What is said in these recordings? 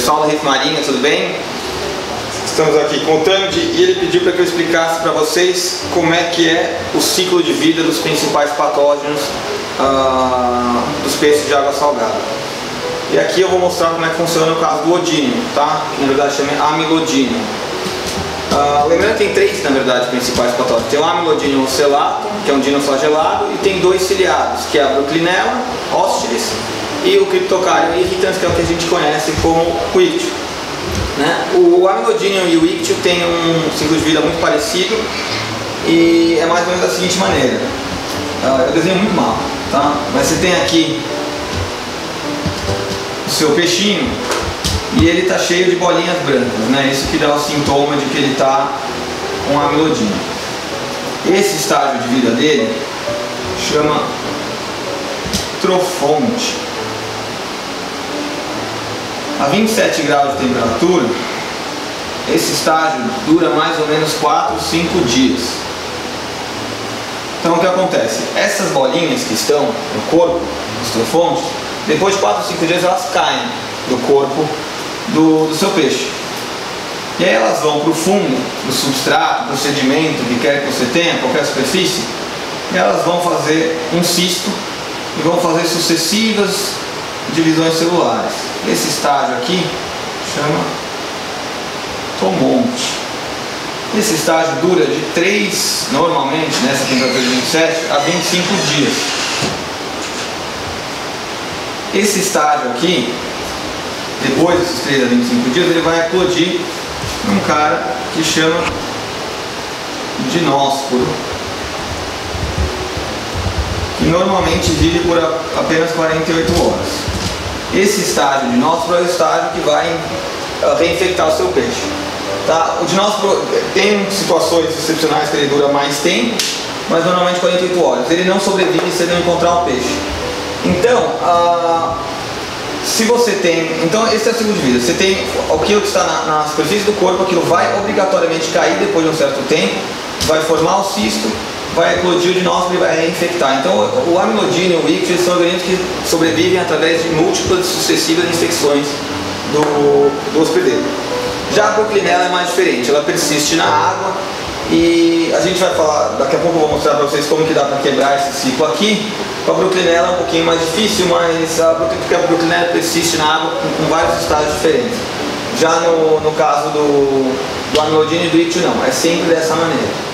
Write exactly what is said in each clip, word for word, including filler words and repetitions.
pessoal da Reef Marinha, tudo bem? Estamos aqui com o Tandy e ele pediu para que eu explicasse para vocês como é que é o ciclo de vida dos principais patógenos uh, dos peixes de água salgada. E aqui eu vou mostrar como é que funciona o caso do odínio, tá? Que na verdade chama amilodínio. Uh, lembrando que tem três, na verdade, principais patógenos. Tem o amilodínio ocellatum, que é um dinoflagelado, e tem dois ciliados, que é a Brooklynella hostilis e o Cryptocardium irritans, que é o que a gente conhece como o ictio. Né? O amilodínio e o ictio têm um ciclo de vida muito parecido e é mais ou menos da seguinte maneira. Uh, eu desenho muito mal, tá? Mas você tem aqui o seu peixinho e ele está cheio de bolinhas brancas, né? Isso que dá o sintoma de que ele está com amilodínio. Esse estágio de vida dele chama trofonte. A vinte e sete graus de temperatura, esse estágio dura mais ou menos quatro, cinco dias. Então o que acontece? Essas bolinhas que estão no corpo dos trofontes, depois de quatro, cinco dias elas caem do corpo do, do seu peixe. E aí elas vão para o fundo, do substrato, do sedimento que quer que você tenha, qualquer superfície, e elas vão fazer um cisto e vão fazer sucessivas divisões celulares. Esse estágio aqui chama tomonte. Esse estágio dura de três, normalmente, nessa temperatura de vinte e sete, a vinte e cinco dias. Esse estágio aqui, depois desses três a vinte e cinco dias, ele vai eclodir num cara que chama dinósporo, que normalmente vive por apenas quarenta e oito horas. Esse estágio dinósporo é o estágio que vai reinfectar o seu peixe. Tá? O dinósporo tem situações excepcionais que ele dura mais tempo, mas normalmente quarenta e oito horas. Ele não sobrevive se ele não encontrar o peixe. Então, ah, se você tem... Então, esse é o ciclo de vida. Você tem aquilo que está na, na superfície do corpo, aquilo vai obrigatoriamente cair depois de um certo tempo, vai formar o cisto, vai eclodir o dinósporo e vai reinfectar. Então o amilodínio e o ictio são organismos que sobrevivem através de múltiplas sucessivas infecções do, do hospedeiro. Já a Brooklynella é mais diferente, ela persiste na água e a gente vai falar, daqui a pouco eu vou mostrar para vocês como que dá para quebrar esse ciclo aqui. Com a Brooklynella é um pouquinho mais difícil, mas a, porque a Brooklynella persiste na água com, com vários estágios diferentes. Já no, no caso do, do amilodínio e do ictio não, é sempre dessa maneira.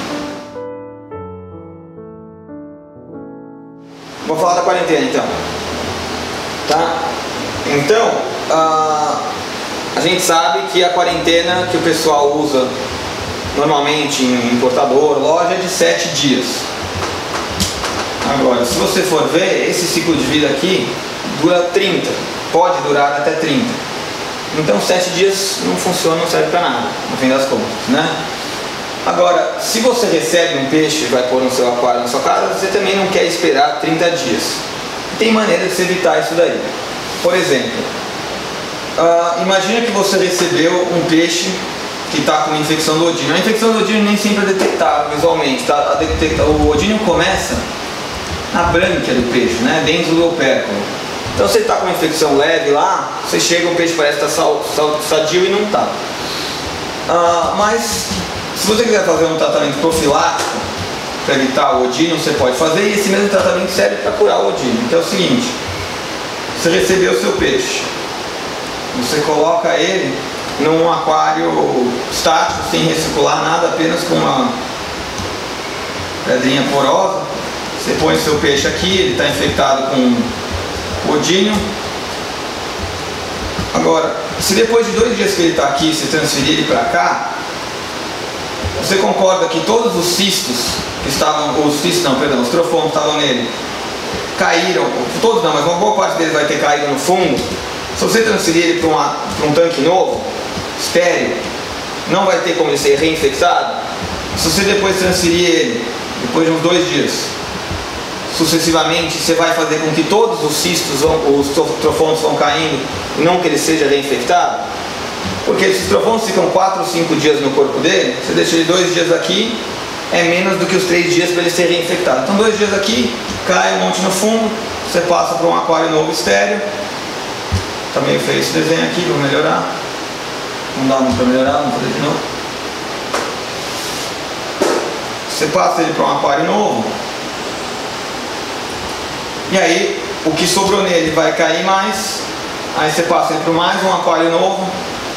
Vou falar da quarentena então. Tá? Então, uh, a gente sabe que a quarentena que o pessoal usa normalmente em importador, loja, é de sete dias. Agora, se você for ver, esse ciclo de vida aqui dura trinta, pode durar até trinta. Então sete dias não funciona, não serve para nada, no fim das contas, né? Agora, se você recebe um peixe e vai pôr no seu aquário na sua casa, você também não quer esperar trinta dias. Tem maneira de se evitar isso daí. Por exemplo, uh, imagina que você recebeu um peixe que está com infecção do odínio. A infecção do odínio nem sempre é detectável visualmente. Tá? A detecta... O odínio começa na brânquia do peixe, né? Dentro do opérculo. Então, se ele está com uma infecção leve lá, você chega, o peixe parece estar tá sadio e não está. Uh, mas... Se você quiser fazer um tratamento profilático para evitar o odínio, você pode fazer, e esse mesmo tratamento serve para curar o odínio, que é o seguinte: você recebeu o seu peixe, você coloca ele num aquário estático, sem recircular nada, apenas com uma pedrinha porosa. Você põe o seu peixe aqui, ele está infectado com odínio. Agora, se depois de dois dias que ele está aqui, você transferir ele para cá, você concorda que todos os cistos que estavam, os cistos não, perdão, os trofones que estavam nele, caíram, todos não, mas uma boa parte deles vai ter caído no fundo. Se você transferir ele para, uma, para um tanque novo, estéreo, não vai ter como ele ser reinfectado. Se você depois transferir ele, depois de uns dois dias, sucessivamente, você vai fazer com que todos os cistos, vão, os trofones vão caindo, e não que ele seja reinfectado. Porque esses trofones ficam quatro ou cinco dias no corpo dele, você deixa ele dois dias aqui, é menos do que os três dias para ele ser reinfectado. Então dois dias aqui, cai um monte no fundo, você passa para um aquário novo estéreo. Tá meio feio esse desenho aqui, vou melhorar. não dá muito para melhorar, vamos fazer de novo. Você passa ele para um aquário novo, e aí o que sobrou nele vai cair mais, aí você passa ele para mais um aquário novo,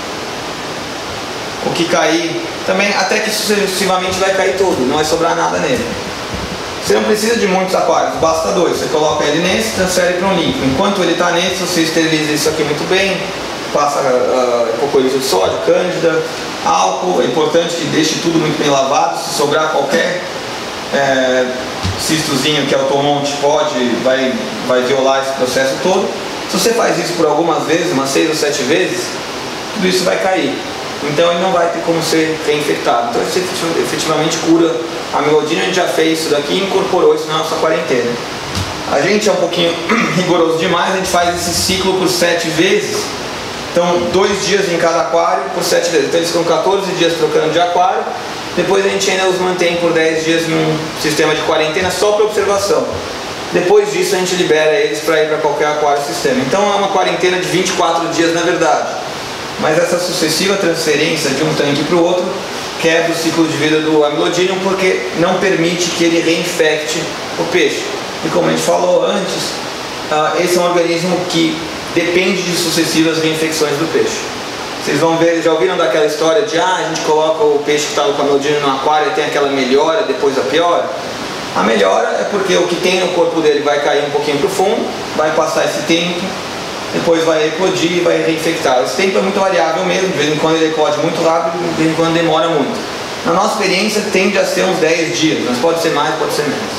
o que cair também, até que sucessivamente vai cair tudo, não vai sobrar nada nele. Você não precisa de muitos aquários, basta dois. Você coloca ele nesse e transfere para um limpo. Enquanto ele está nesse, você esteriliza isso aqui muito bem, passa uh, hipoclorito de sódio, cândida, álcool. É importante que deixe tudo muito bem lavado. Se sobrar qualquer é, cistozinho que é automonte, pode, vai, vai violar esse processo todo. Se você faz isso por algumas vezes, umas seis ou sete vezes, tudo isso vai cair. Então ele não vai ter como ser reinfectado. Então você efetivamente cura a amiloidina. A gente já fez isso daqui e incorporou isso na nossa quarentena. A gente é um pouquinho rigoroso demais, a gente faz esse ciclo por sete vezes. Então dois dias em cada aquário por sete vezes. Então eles ficam quatorze dias trocando de aquário. Depois a gente ainda os mantém por dez dias num sistema de quarentena só para observação. Depois disso a gente libera eles para ir para qualquer aquário sistema. Então é uma quarentena de vinte e quatro dias na verdade. Mas essa sucessiva transferência de um tanque para o outro quebra o ciclo de vida do Amylodinium, porque não permite que ele reinfecte o peixe. E como a gente falou antes, uh, esse é um organismo que depende de sucessivas reinfecções do peixe. Vocês vão ver, já ouviram daquela história de ah, a gente coloca o peixe que está com Amylodinium no aquário e tem aquela melhora, depois a piora? A melhora é porque o que tem no corpo dele vai cair um pouquinho para o fundo, vai passar esse tempo, depois vai eclodir e vai reinfectar. Esse tempo é muito variável mesmo, de vez em quando ele eclode muito rápido, de vez em quando demora muito. Na nossa experiência tende a ser uns dez dias, mas pode ser mais, pode ser menos.